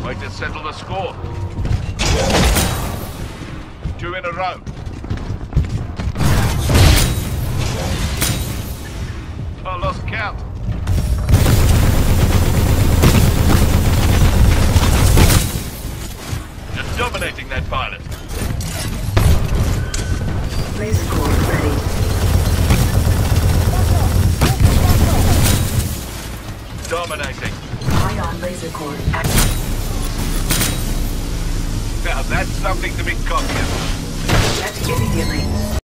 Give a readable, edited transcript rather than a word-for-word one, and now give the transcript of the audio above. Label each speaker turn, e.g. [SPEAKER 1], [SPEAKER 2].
[SPEAKER 1] Way to settle the score. 2 in a row. I lost count. Just dominating that pilot.
[SPEAKER 2] Laser core ready.
[SPEAKER 1] Dominating.
[SPEAKER 2] Ion laser core active.
[SPEAKER 1] Now that's something to be cocky about.
[SPEAKER 2] Jet immediately.